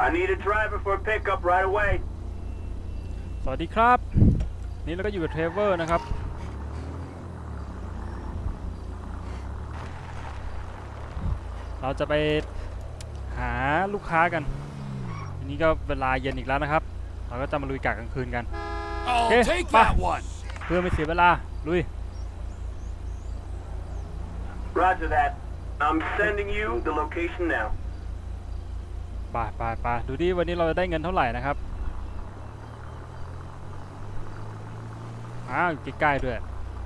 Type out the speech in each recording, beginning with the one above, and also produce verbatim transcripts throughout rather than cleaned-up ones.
I need a driver for a pickup right away. สวัสดีครับนี่เราก็อยู่กับเทรเวอร์นะครับเราจะไปหาลูกค้ากันทีนี้ก็เวลาเย็นอีกแล้วนะครับเราก็จะมาลุยกะกลางคืนกันโอเคไปเพื่อไม่เสียเวลาลุย Roger that. I'm sending you the location now. ไปไปไปดูดิวันนี้เราจะได้เงินเท่าไหร่นะครับอ้าวอยู่ใกล้ๆด้วย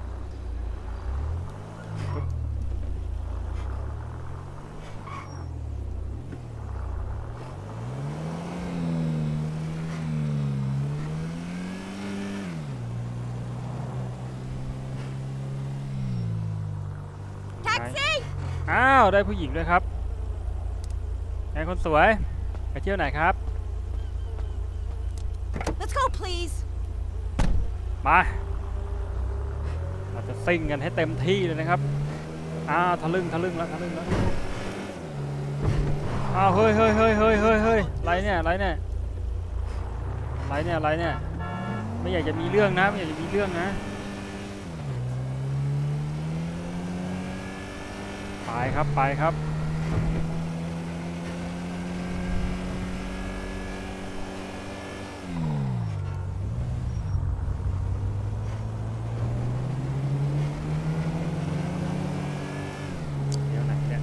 อ้าวได้ผู้หญิงด้วยครับไงคนสวยไปเที่ยวไหนครับ Let's go please มาเราจะซิ่งกันให้เต็มที่เลยนะครับอ้าวทะลึ่งทะลึ่งแล้วทะลึ่งแล้วอ้าวเฮ้ยเฮ้ยเฮ้ยเฮ้ยเฮ้ยเฮ้ยไรเนี่ยไรเนี่ยไรเนี่ยไรเนี่ยไม่อยากจะมีเรื่องนะไม่อยากจะมีเรื่องนะไปครับไปครับเดี๋ยวไหนเนี่ย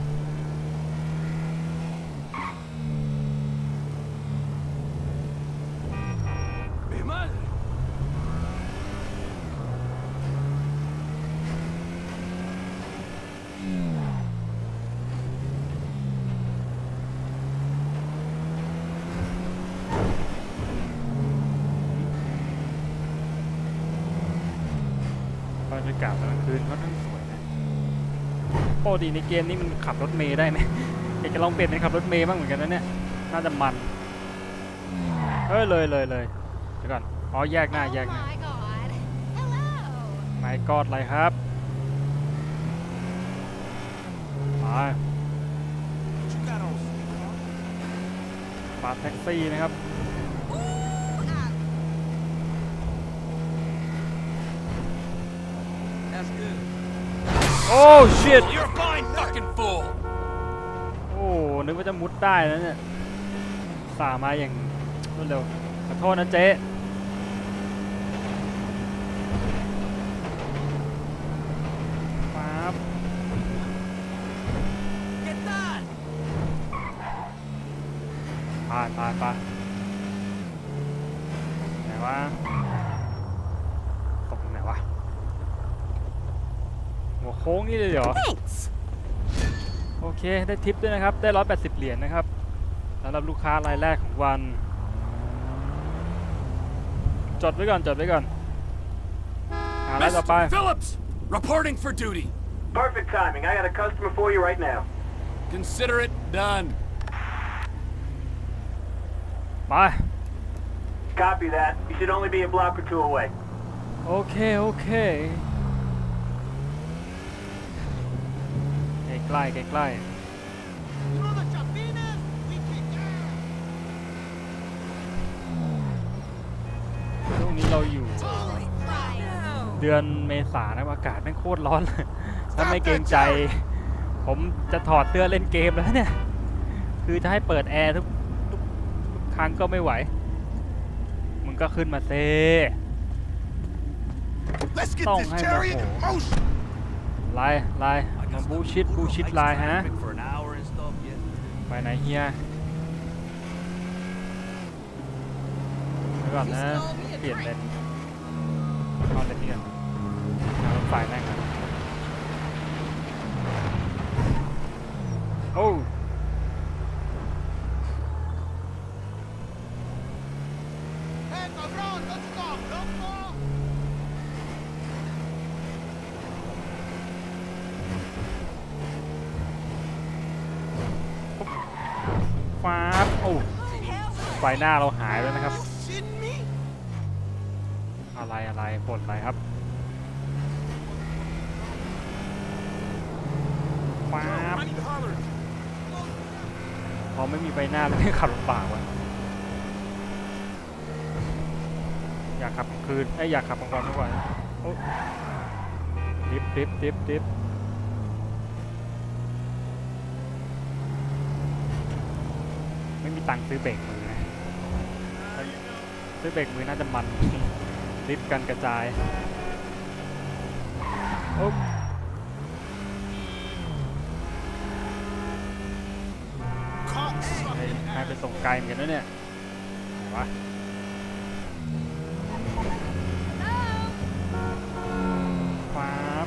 บรรยากาศกลางคืนค่อนข้างสวยนะปกติในเกมนี้มันขับรถเมล์ได้ไหมอยากจะลองเปลี่ยนเป็นขับรถเมล์บ้างเหมือนกันนะเนี่ยน่าจะมันเฮ้ยเลยเลยเลยเดี๋ยวก่อนอ๋อแยกหน้าแยกหน้าไม่กอดอะไรครับไปปาดแท็กซี่นะครับโอ้ shit โอ้นึกว่าจะมุดได้นะเนี่ยสามาอย่างรวดเร็วขอโทษนะเจ๊ปั๊บไปไปไปไหนวะตกไหนวะหัวโค้งนี่เลยเหรอโอเคได้ทิปด้วยนะครับได้หนึ่งร้อยแปดสิบเหรียญนะครับสำหรับลูกค้ารายแรกของวันจดไว้ก่อนจดไว้ก่อนหารายต่อไป Phillips reporting for duty Perfect timing. I got a customer for you right now. Consider it done ไป Copy that. You should only be a block or two away. โอเคโอเคใกล้ใกล้ใกล้ช่วงนี้เราอยู่เดือนเมษานะอากาศแม่งโคตรร้อนเลยถ้าไม่เกรงใจผมจะถอดเสื้อเล่นเกมแล้วเนี่ยคือจะให้เปิดแอร์ทุกทุกครั้งก็ไม่ไหวมึงก็ขึ้นมาเซ่ต้องให้โมโหไล่ไล่มาบูชิดบูชิดไลน์ฮะไปไหนเฮียเดี๋ยวก่อนนะเปลี่ยนเลนเอาเลนนี้กันรถไฟแม่งกันโอ้ฟ้าโอ้ไฟหน้าเราหายแล้วนะครับอะไรอะไรปลดอะไรครับฟ้าพอไม่มีไฟหน้าแล้วไม่ขับลำบากว่ะอยากขับคืนไอ้อยากขับกลางวันมากกว่าโอ้ดิฟดิฟดิฟดิฟไม่มีตังค์ซื้อเบรกมือนะซื้อเบรกมือน่าจะมันดิฟกันกระจายโอ้ให้ไปส่งไกลเหมือนกันนะเนี่ยว้าครับ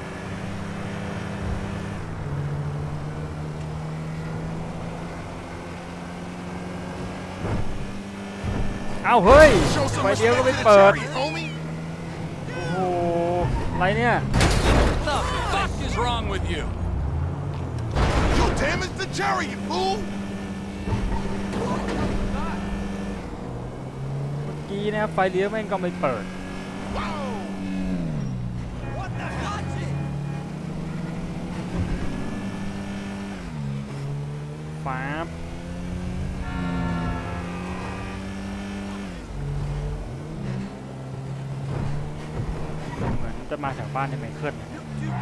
เอ้าเฮ้ยไฟเดียวก็ไม่เปิดโอ้โหอะไรเนี่ย What the fuck is wrong with you? You damaged the cherry, you fool! เมื่อกี้นะครับไฟเลี้ยวแม่งก็ไม่เปิดฟ้าบเหมือนจะมาแถวบ้านในไมเคิลนะ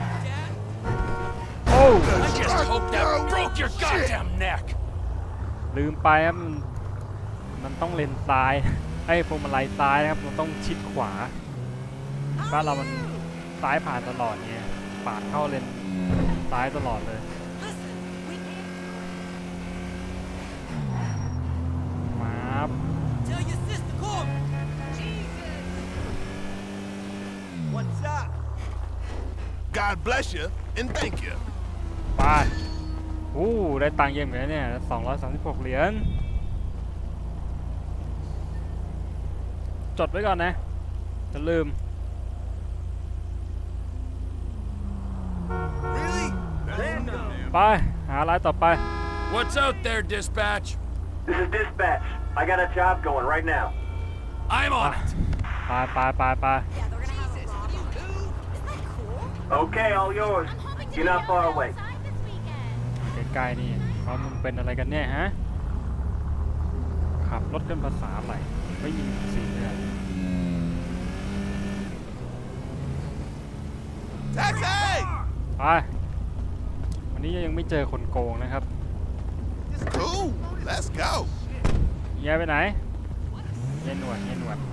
โอ้ I just hope that broke your goddamn neck. ลืมไปครับมันมันต้องเลนซ้ายไอ้พวงมาลัยซ้ายนะครับมันต้องชิดขวาบ้านเรามันซ้ายผ่านตลอดเนี่ยปาดเข้าเลนซ้ายตลอดเลยมาบ What's up? God bless you and thank you. ไปอู้ได้ตังค์เยอะเหมือนกันเนี่ยสองร้อยสามสิบหกเหรียญจดไว้ก่อนนะจะลืม Really? ไปหารายต่อไป What's out there, dispatch? This is dispatch. I got a job going right now. I'm on it. ไปไปไปไป Okay, all yours. You're not far away. ใกล้ๆนี่ว่ามึงเป็นอะไรกันเนี่ยฮะขับรถกันภาษาอะไรไม่ยิงสีเลย Taxi! ไปวันนี้ยังไม่เจอคนโกงนะครับ It's cool. Let's go. เฮียไปไหนเฮียหนวดเฮียหนวด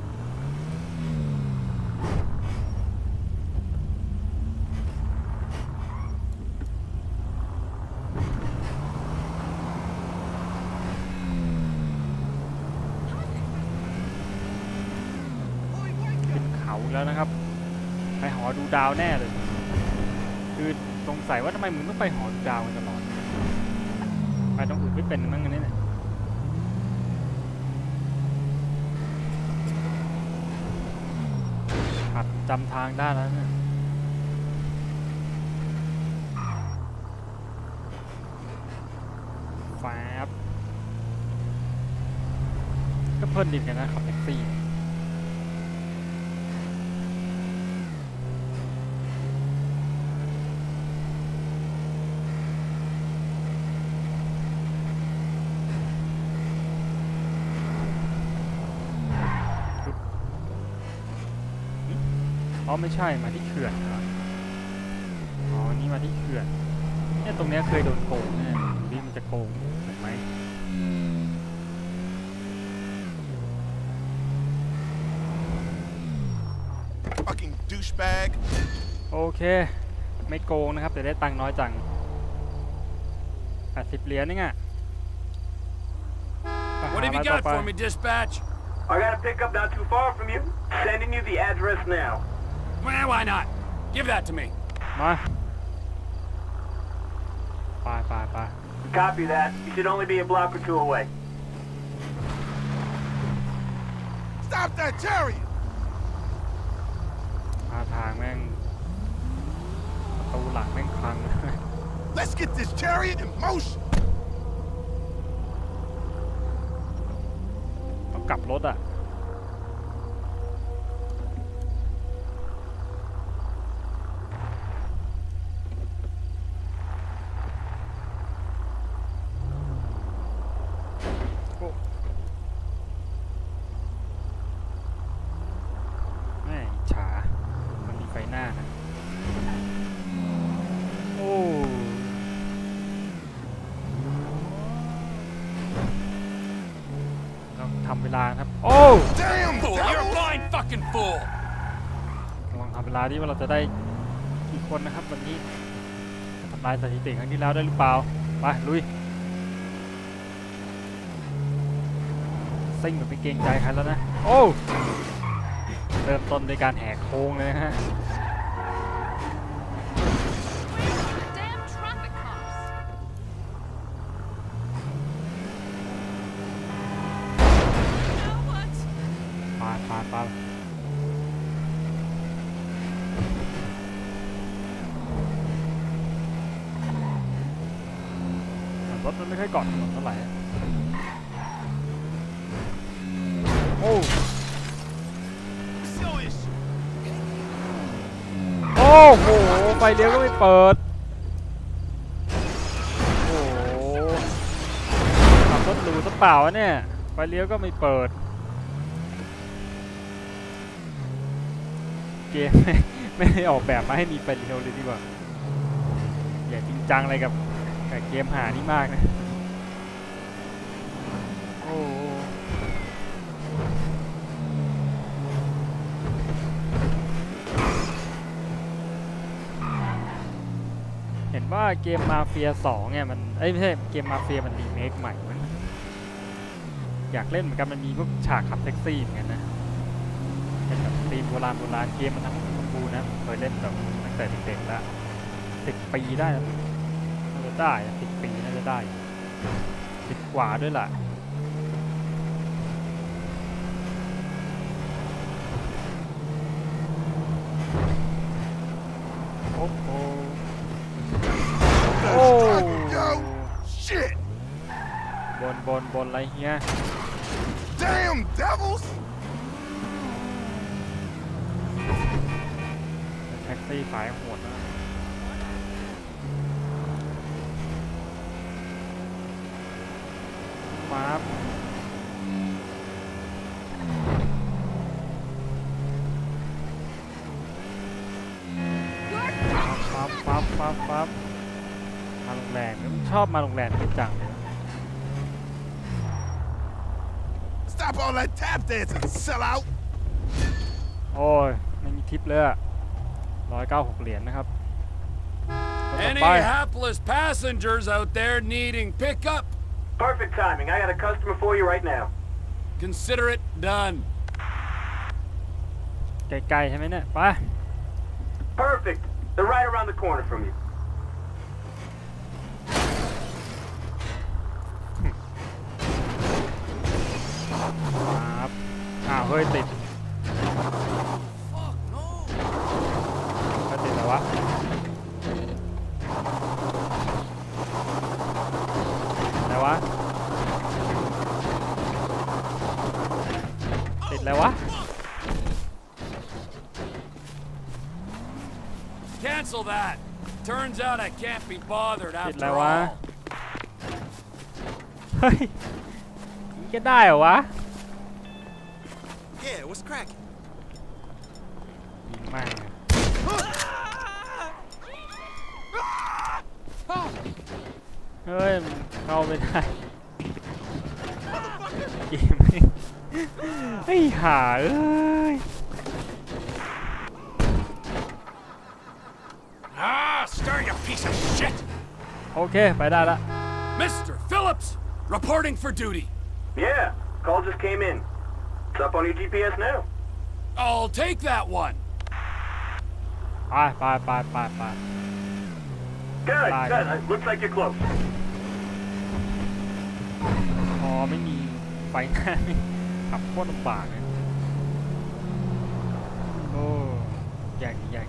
ขึ้นเขาแล้วนะครับไปหอดูดาวแน่เลยคือสงสัยว่าทำไมมึงไม่ไปหอดูดาวกันตลอดไปตรงอื่นไม่เป็นมั้งกันเนี่ยขับจำทางได้แล้วเนี่ยแฟบก็เพลินดินกันนะขับแท็กซี่อ๋อไม่ใช่มาที่เขื่อนเหรออ๋อนี่มาที่เขื่อนเนี่ยตรงเนี้ยเคยโดนโกงเนี่ยนี่มันจะโกงเห็นไหม Fucking douchebag. โอเคไม่โกงนะครับแต่ได้ตังค์น้อยจังแปดสิบเหรียญนี่ไง What have you got for me, dispatch? I got a pickup not too far from you. Sending you the address now. Well, why not? Give that to me. มาไปไปไป Copy that. You should only be a block or two away. Stop that chariot! มาทางแม่งประตูหลังแม่งคลัง Let's get this chariot in motion. ต้องกลับรถอ่ะทำเวลาครับโอ้ Damn, Fool, you're a devil! blind fucking fool! ลองทำเวลาที่ว่าเราจะได้กี่คนนะครับวันนี้ทำลายสถิติครั้งที่แล้วได้หรือเปล่าไปลุยซิ่งแบบไม่เกรงใจใครแล้วนะโอ้เริ่มต้นในการแหกโค้งเลยนะฮะปาดปาดปาดรถมันไม่ค่อยเกาะถนนเท่าไหร่โอ้โอ้โหไฟเลี้ยวก็ไม่เปิดโอ้โหขับรถหรูซะเปล่าวะเนี่ยไฟเลี้ยวก็ไม่เปิดเกม ไม่ได้ออกแบบมาให้มีไฟเลี้ยวเลยดีกว่าอย่าจริงจังอะไรกับกับเกมหานี่มากนะโอ้เห็นว่าเกมมาเฟียสองเนี่ยมันเอ้ยไม่ใช่เกมมาเฟียมันรีเมคใหม่มันอยากเล่นเหมือนกันมันมีพวกฉากขับแท็กซี่เหมือนกันนะเป็นแบบธีมโบราณโบราณเกมมันทั้งฟูนะเคยเล่นแบบตั้งแต่เด็กๆแล้วสิบปีได้น่าจะได้สิบปีน่าจะได้สิบกว่าด้วยล่ะโอ้โหโอ้ Yo, shit! บนบนบนอะไรเงี้ย Damn devils! แท็กซี่สายโหดนะมาบปั๊บปั๊บปั๊บปั๊บมาโรงแรมชอบมาโรงแรมที่จังเลย Stop all that tap dancing, sellout! โอ้ยไม่มีทิปเลยอะร้อยเก้าหกเหรียญนะครับ Any hapless passengers out there needing pickup? Perfect timing. I got a customer for you right now. Consider it done. ไกลๆใช่ไหมเนี่ยไป Perfect. They're right around the corner from you. ครับอ้าวเฮ้ยติดก็ติดแล้ววะอะไรวะติดอะไรวะ Cancel that. Turns out I can't be bothered ติดอะไร after วะ all. เฮ้ยนี่ก็ได้เหรอวะ Yeah, what's cracking? ยิงมากเฮ้ยมันเข้าไม่ได้เกมไม่เฮ้ยหาเอ้ย Ah, stir, you piece of shit! โอเคไปได้ละ Mister Phillips, reporting for duty. Yeah, call just came in. It's up on your G P S now. I'll take that one. ไปไปไปไปไป Good, Bye. good. Uh, Looks like you're close. พอไม่มีไฟหน้าขับโคตรลำบากเลยโอ้ใหญ่ใหญ่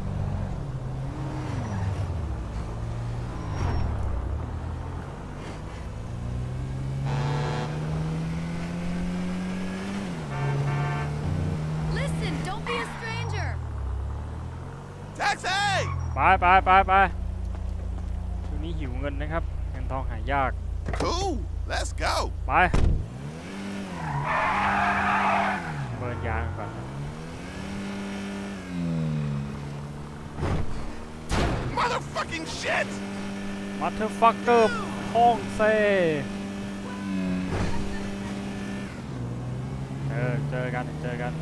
Listen, don't be a stranger. Taxi! ไปไปไปไปช่วงนี้หิวเงินนะครับเงินทองหายาก Cool, let's go. ไปเบิร์นยางก่อนนะ Motherfucking shit! มัทเทอร์ฟักเกอร์ห้องเซ่กันเจอกัน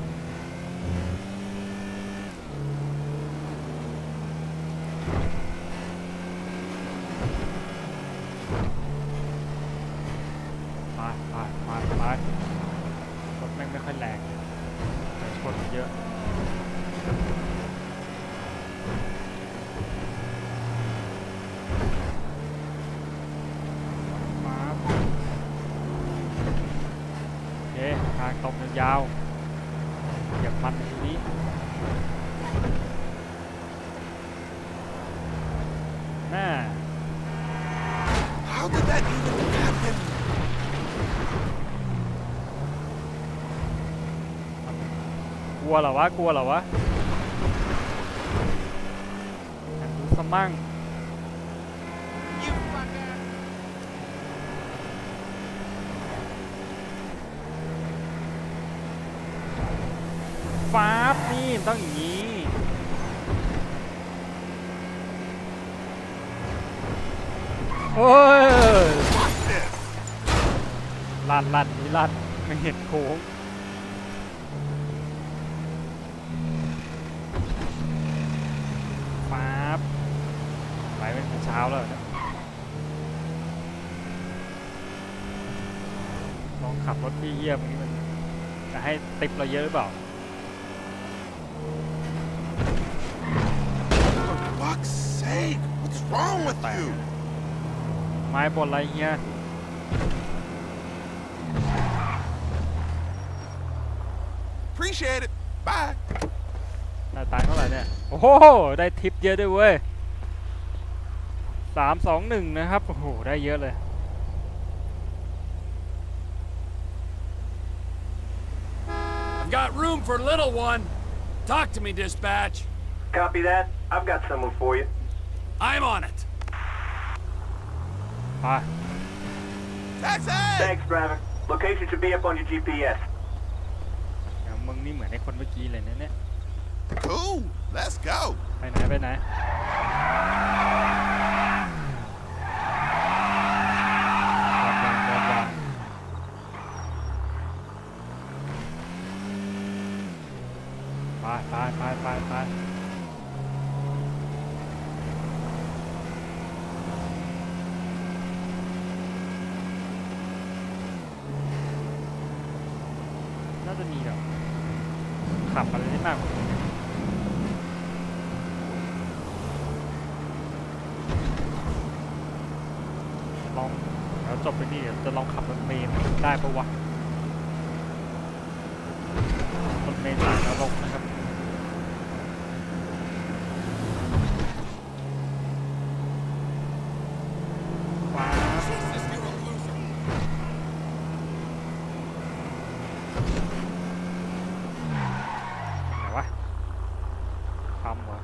มามามามา รถแม่งไม่ค่อยแรงแต่ชนเยอะมาโอเคทางตรงยาวเหยียบมันทีนี้น่า How did that even happen? กลัวเหรอวะกลัวเหรอวะอยากดูสมั่ง You fucker! ฟ้าบนี่ต้องอย่างนี้โอ้ยลัดลัดนี่ลัดไม่เห็นโค้งฟ้าบไปเป็นเช้าแล้วนะลองขับรถที่เยี่ยมนี้มันจะให้ติปเราเยอะหรือเปล่า Fuck's sake! What's wrong with you? ไม้บนอะไรเงี้ย Appreciate it. Bye. ได้ตังค์เท่าไหร่เนี่ยโอ้โหได้ทิปเยอะด้วยเว้ยสามสองหนึ่งนะครับโอ้โหได้เยอะเลย I've got room for little one. Talk to me, dispatch. Copy that. I've got someone for you. I'm on it. ไป Taxi! Thanks, driver. Location should be up on your G P S. อย่างมึงนี่เหมือนไอ้คนเมื่อกี้เลยนะเนี่ย Cool. Let's go. ไปไหนไปไหนรถยางรถยางไปไปไปไปไปน่าจะมีแบบขับอะไรได้มากกว่านี้ลองแล้วจบไปนี่จะลองขับรถเมล์ได้ปะวะรถเมล์สายนรกนะครับว้าว Jesus, you're a loser. ไหนวะทำเหรอ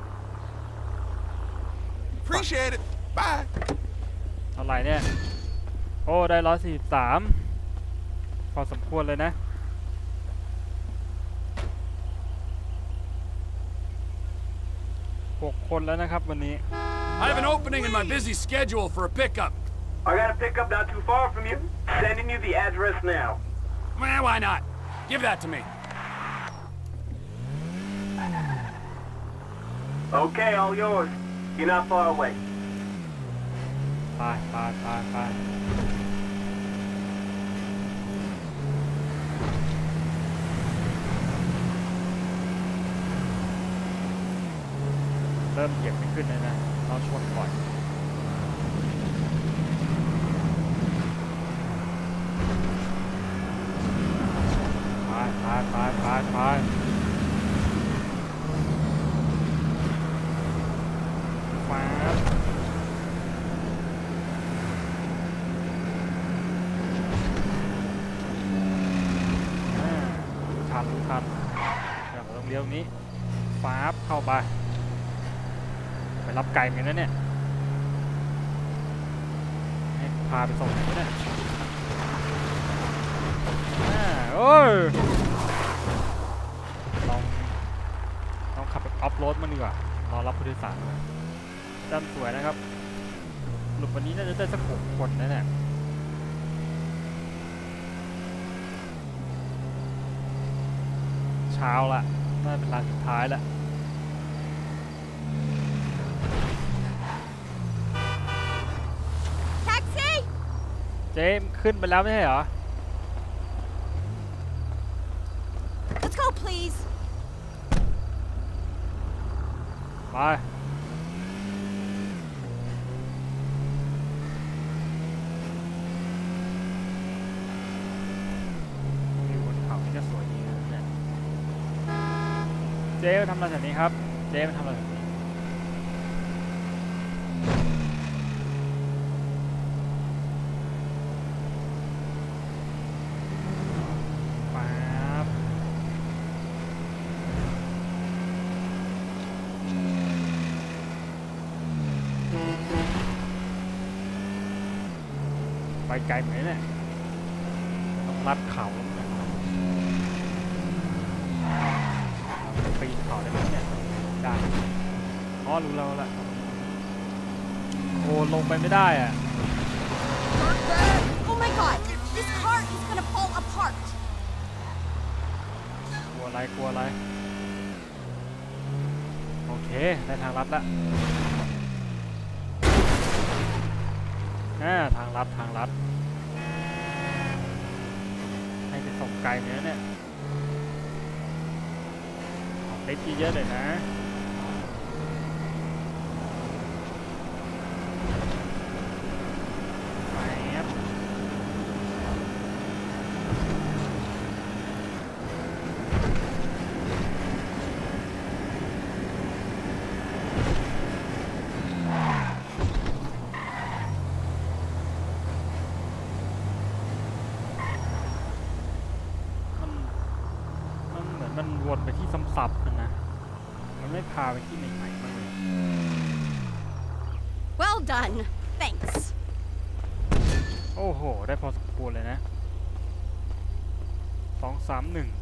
Appreciate it. Bye. เท่าไหร่เนี่ยโอ้ได้ร้อยสี่สิบสามพอสมควรเลยนะหกคนแล้วนะครับวันนี้ I have an opening in my busy schedule for a pickup. I got a pickup not too far from you. Sending you the address now. Well, why not? Give that to me. Okay, all yours. You're not far away. ไปไปไปไปเริ่มเหยียบไม่ขึ้นเลยนะเราชนก่อนไปไปไปไปไปฟ้าทันทันเดี๋ยวเราต้องเลี้ยวนี้ฟ้าเข้าไปไปรับไก่เหมือนนั้นเนี่ยให้พาไปส่งไหนเนี่ยโอ้ยลองลองขับไปออฟโรดมันดีกว่ารอรับผู้โดยสารเลยจำสวยนะครับหลุดวันนี้น่าจะได้สักหกคนนะเนี่ยเช้าละน่าเป็นร้านสุดท้ายละเจมขึ้นไปแล้วไม่ใช่เหรอ Let's go, please. ไปวิวบนเขานี่ก็สวยดีนะเนี่ยเจมทำอะไรแบบนี้ครับเจมทำอะไรแบบนี้ไปไกลเหมือนเนี่ยต้องลัดเขาปีนเขาได้ไหมเนี่ยได้อ๋อรู้แล้วละโอ้ลงไปไม่ได้อ่ะ Oh my god, this car is gonna fall apart. กลัวอะไรกลัวอะไรโอเคได้ทางลัดละอ่าทางลัดทางลัดให้ไปส่งไกลเนี้ยเนี่ยเล็กเยอะเลยนะไปครับมันวนไปที่ซ้ำๆนะนะมันไม่พาไปที่ใหม่ๆบ้างเลย Well done. Thanks. โอ้โหได้พอสมควรเลยนะสองสามหนึ่ง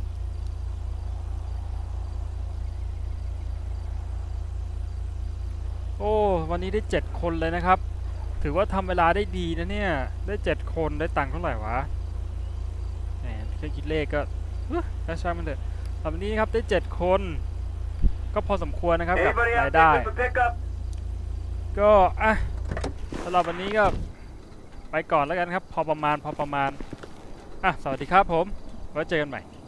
โอ้วันนี้ได้เจ็ดคนเลยนะครับถือว่าทำเวลาได้ดีนะเนี่ยได้เจ็ดคนได้ตังค์เท่าไหร่วะแหมแค่คิดเลขก็ก็ใช่มันเถอะวันนี้ครับได้เจ็ดคนก็พอสมควรนะครับกับรายได้ก็อ่ะสำหรับวันนี้ก็ไปก่อนแล้วกันครับพอประมาณพอประมาณอ่ะสวัสดีครับผมไว้เจอกันใหม่